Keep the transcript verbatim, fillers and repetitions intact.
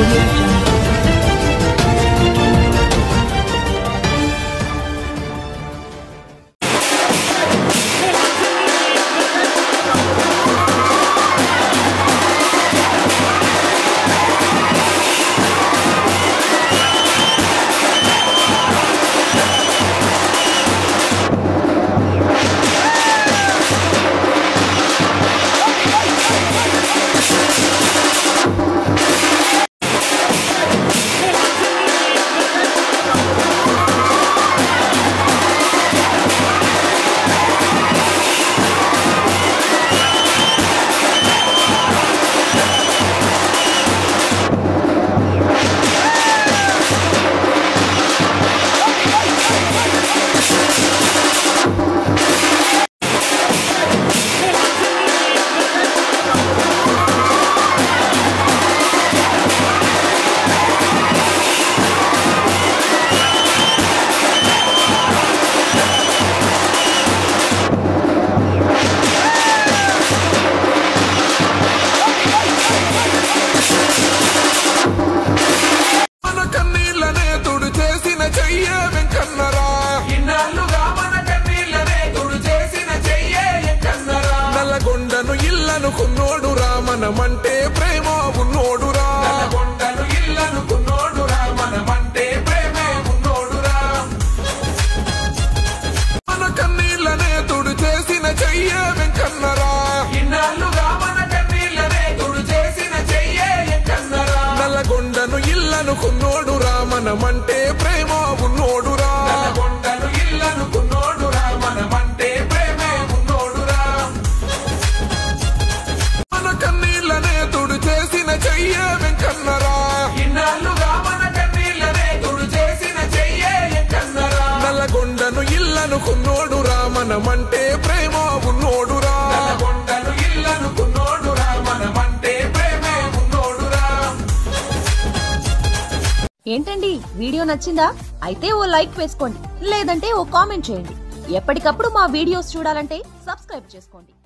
Audio Jungle. కున్నోడురా మనమంటే ప్రేమ ఉన్నోడురా కొండను ఇల్లను కున్నోడురా మనమంటే ప్రేమే ఉన్నోడురా మన కన్నీళ్ళనే తుడు చేసిన చెయ్యే వెంకన్నరా ఇన్నాళ్ళుగా మన కన్నీళ్ళనే తుడు చేసిన చెయ్యే వెంకన్నరా నల్లగొండను ఇల్లను కున్నోడురా మనమంటే ప్రేమ ఉన్నోడురా కొండను ఇల్లను కున్నోడురా మనమంటే ప్రేమే ఉన్నోడురా కన్నీళ్ళనే తుడు చేసిన చెయ్యే వెంకన్నరా ఇన్నాళ్ళుగా మన కన్నీళ్ళనే తుడు చేసిన చెయ్యే వెంకన్నరా నల్లగొండను ఇల్లను కున్నోడురా మనమంటే ప్రేమ ఉన్నోడురా నల్లగొండను ఇల్లను కున్నోడురా మనమంటే ప్రేమే ఉన్నోడురా. ఏంటండి వీడియో నచ్చిందా? అయితే ఓ లైక్ వేసుకోండి, లేదంటే ఓ కామెంట్ చేయండి. ఎప్పటికప్పుడు మా వీడియోస్ చూడాలంటే సబ్స్క్రైబ్ చేసుకోండి.